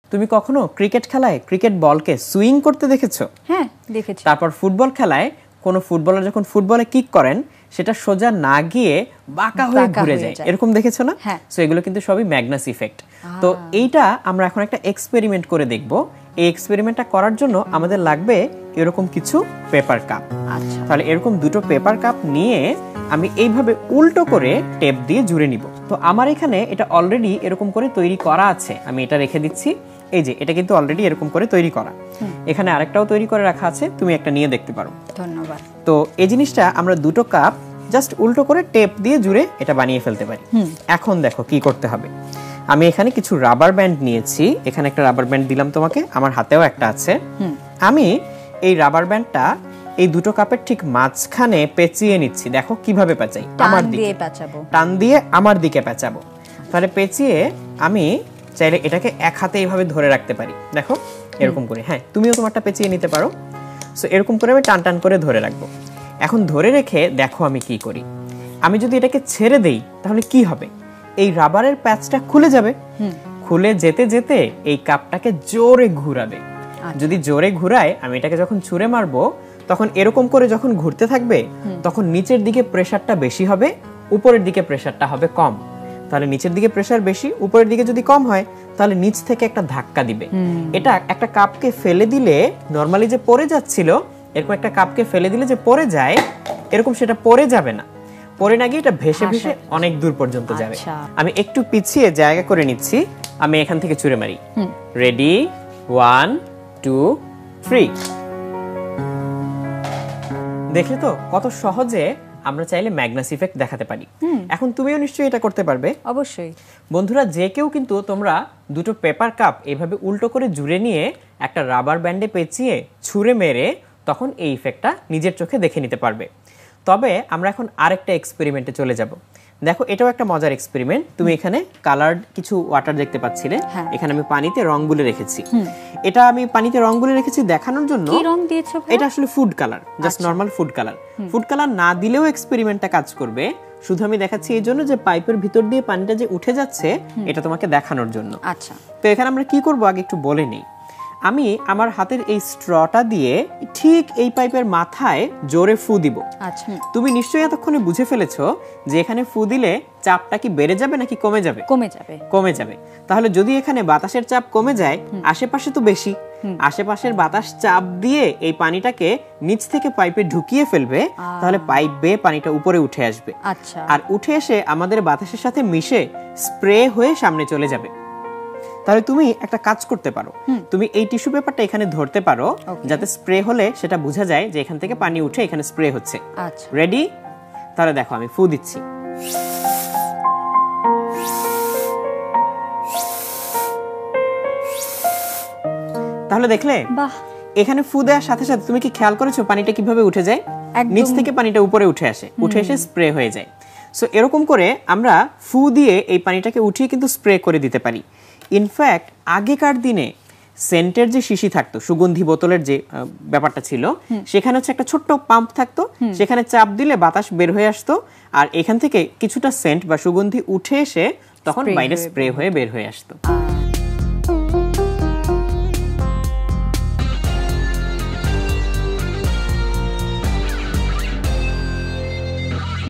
তুমি কখনো ক্রিকেট খেলায় ক্রিকেট বলকে সুইং করতে দেখেছো? হ্যাঁ, দেখেছি। তারপর ফুটবল খেলায় কোনো ফুটবলার যখন ফুটবলে কিক করেন সেটা সোজা না গিয়ে বাঁকা হয়ে ঘুরে যায়, এরকম দেখেছো না? সো এগুলো কিন্তু সবই ম্যাগনাস ইফেক্ট। তো এইটা আমরা এখন একটা এক্সপেরিমেন্ট করে দেখব। এই এক্সপেরিমেন্টটা করার জন্য আমাদের লাগবে এরকম কিছু পেপার কাপ। আচ্ছা, তাহলে এরকম দুটো পেপার কাপ নিয়ে আমি এইভাবে উল্টো করে টেপ দিয়ে জুড়ে নিব। তো আমার এখানে এটা অলরেডি এরকম করে তৈরি করা আছে, আমি এটা রেখে দিচ্ছি। এই যে এটা কিন্তু অলরেডি এরকম করে তৈরি করা, এখানে আরেকটাও তৈরি করে রাখা আছে, তুমি একটা নিয়ে দেখতে পারো। ধন্যবাদ। তো এই জিনিসটা আমরা দুটো কাপ জাস্ট উল্টো করে টেপ দিয়ে জুড়ে এটা বানিয়ে ফেলতে পারি। এখন দেখো কি করতে হবে। আমি এখানে কিছু রাবার ব্যান্ড নিয়েছি, এখানে একটা রাবার ব্যান্ড দিলাম তোমাকে, আমার হাতেও একটা আছে। আমি এই রাবার ব্যান্ডটা এই দুটো কাপের ঠিক মাঝখানে পেঁচিয়ে নিচ্ছি। দেখো কিভাবে পেঁচাই, আমার দিকে পেঁচাবো, টান দিয়ে আমার দিকে পেঁচাবো। তাহলে পেঁচিয়ে আমি চাইলে এটাকে এক হাতে এইভাবে ধরে রাখতে পারি, দেখো এরকম করে। হ্যাঁ, তুমিও তোমারটা পেঁচিয়ে নিতে পারো। সো এরকম করে আমি টান টান করে ধরে রাখবো। এখন ধরে রেখে দেখো আমি কি করি। আমি যদি এটাকে ছেড়ে দেই তাহলে কি হবে, এই রাবারের প্যাচটা খুলে যাবে। খুলে যেতে যেতে এই কাপটাকে জোরে ঘুরাবে। যদি জোরে ঘুরায়, আমি এটাকে যখন ছুঁড়ে মারবো তখন এরকম করে যখন ঘুরতে থাকবে তখন নিচের দিকে প্রেসারটা বেশি হবে, উপরের দিকে প্রেসারটা হবে কম। তাহলে নিচের দিকে প্রেসার বেশি, উপরের দিকে যদি কম হয় তাহলে নিচ থেকে একটা ধাক্কা দিবে। এটা একটা কাপকে ফেলে দিলে নরমালি যে পড়ে যাচ্ছিল, এরকম একটা কাপকে ফেলে দিলে যে পড়ে যায়, এরকম সেটা পড়ে যাবে না। পড়ে না গিয়ে এটা ভেসে ভেসে অনেক দূর পর্যন্ত যাবে। আমি একটু পিছিয়ে জায়গা করে নিচ্ছি, আমি এখান থেকে ছুঁড়ে মারি। রেডি, 1 2 3। দেখলে তো কত সহজে আমরা চাইলে ম্যাগনাস ইফেক্ট দেখাতে পারি। এখন তুমিও নিশ্চয়ই এটা করতে পারবে। অবশ্যই। বন্ধুরা, যে কেউ কিন্তু তোমরা দুটো পেপার কাপ এইভাবে উল্টো করে জুড়ে নিয়ে একটা রাবার ব্যান্ডে পেঁচিয়ে ছুঁড়ে মেরে তখন এই ইফেক্টটা নিজের চোখে দেখে নিতে পারবে। তবে আমরা এখন আরেকটা এক্সপেরিমেন্টে চলে যাব। দেখো এটাও একটা মজার এক্সপেরিমেন্ট। তুমি এখানে কালার্ড কিছু ওয়াটার দেখতে পাচ্ছিলে, এখানে আমি পানিতে রং গুলে রেখেছি। এটা আমি পানিতে রং গুলে রেখেছি দেখানোর জন্য। কি রং দিয়েছো? এটা আসলে food colour, just normal food colour. Food colour না দিলেও এক্সপেরিমেন্টটা কাজ করবে, শুধু আমি দেখাচ্ছি এই জন্য যে পাইপের ভিতর দিয়ে পানিটা যে উঠে যাচ্ছে এটা তোমাকে দেখানোর জন্য। আচ্ছা, তো এখানে আমরা কি করব আগে একটু বলে নেই। আমি আমার হাতের এই স্ট্রটা দিয়ে ঠিক এই পাইপের মাথায় জোরে ফু দিব। আচ্ছা, তুমি নিশ্চয়ই এতক্ষণে বুঝে ফেলেছো যে এখানে ফু দিলে চাপটা কি বেড়ে যাবে নাকি কমে যাবে? কমে যাবে। কমে যাবে। তাহলে যদি এখানে বাতাসের চাপ কমে যায়, আশেপাশে তো বেশি, আশেপাশের বাতাস চাপ দিয়ে এই পানিটাকে নিচ থেকে পাইপে ঢুকিয়ে ফেলবে, তাহলে পাইপ বেয়ে পানিটা উপরে উঠে আসবে। আচ্ছা, আর উঠে এসে আমাদের বাতাসের সাথে মিশে স্প্রে হয়ে সামনে চলে যাবে। তাহলে তুমি একটা কাজ করতে পারো, তুমি এই টিস্যু পেপারটা এখানে ধরতে পারো, যাতে স্প্রে হলে সেটা বোঝা যায় যে এখান থেকে পানি উঠে এখানে স্প্রে হচ্ছে। আচ্ছা, রেডি? তাহলে দেখো আমি ফু দিচ্ছি। তাহলে দেখলে বাহ, এখানে ফু দেওয়ার সাথে সাথে তুমি কি খেয়াল করেছো পানিটা কিভাবে উঠে যায়? নিচ থেকে পানিটা উপরে উঠে আসে, উঠে এসে স্প্রে হয়ে যায়। সো এরকম করে আমরা ফু দিয়ে এই পানিটাকে উঠিয়ে কিন্তু স্প্রে করে দিতে পারি। ইনফ্যাক্ট আগেকার দিনে সেন্টের যে শিশি থাকতো, সুগন্ধি বোতলের যে ব্যাপারটা ছিল, সেখানে হচ্ছে একটা ছোট্ট পাম্প থাকতো, সেখানে চাপ দিলে বাতাস বের হয়ে আসতো, আর এখান থেকে কিছুটা সেন্ট বা সুগন্ধি উঠে এসে তখন বাইরে স্প্রে হয়ে বের হয়ে আসতো।